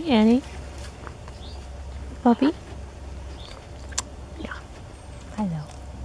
Hey, Annie. Puppy? Yeah. Hello.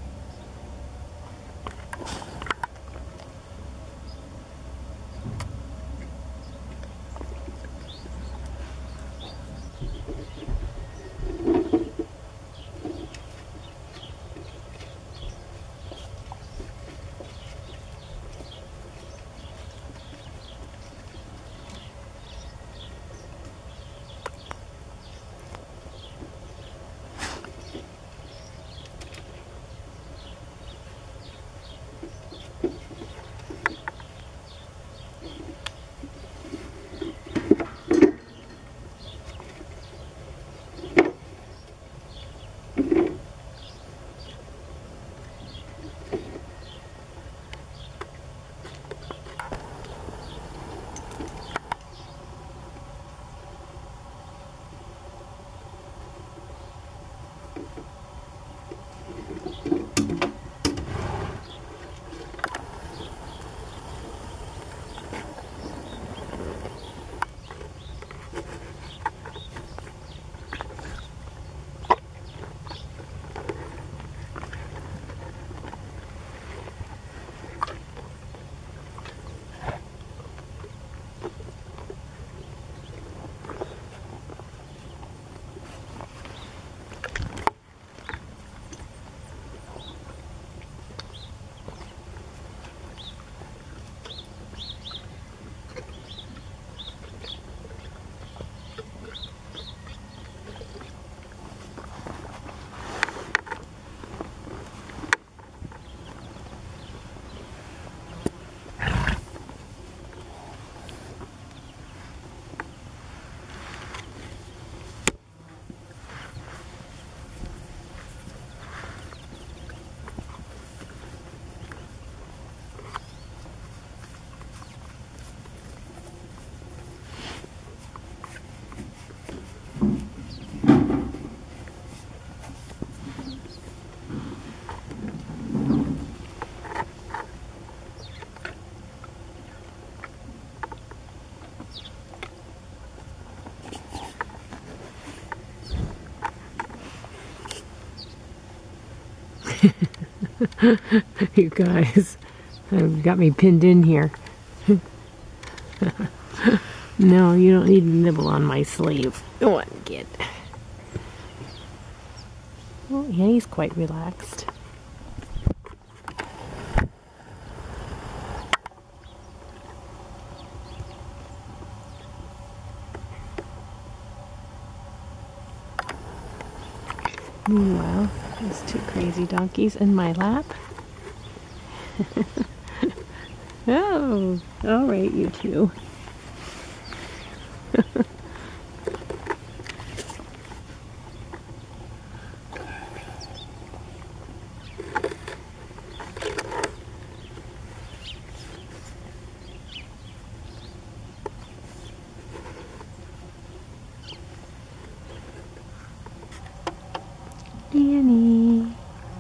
You guys have got me pinned in here. No, you don't need to nibble on my sleeve. Go on, kid. Well, Annie's quite relaxed. Meanwhile, there's two crazy donkeys in my lap. Oh, all right, you two.